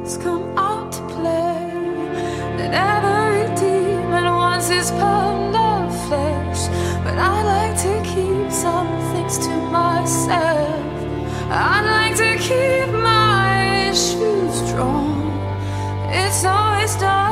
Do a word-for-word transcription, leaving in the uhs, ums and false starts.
devils come out to play, that every demon wants his pound of flesh. But I like to keep some things to myself. I'd like to keep my shoes strong. It's always done